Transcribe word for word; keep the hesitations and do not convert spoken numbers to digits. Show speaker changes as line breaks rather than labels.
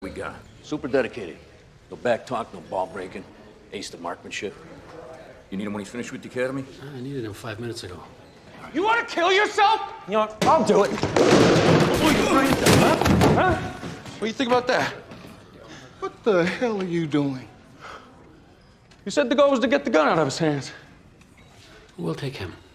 we got.
Super dedicated. No back talk, no ball breaking. Ace the marksmanship.
You need him when he's finished with the academy?
I needed him five minutes ago.
You want to kill yourself?
You know what? I'll do it. Huh? Huh? What do you think about that?
What the hell are you doing?
You said the goal was to get the gun out of his hands.
We'll take him.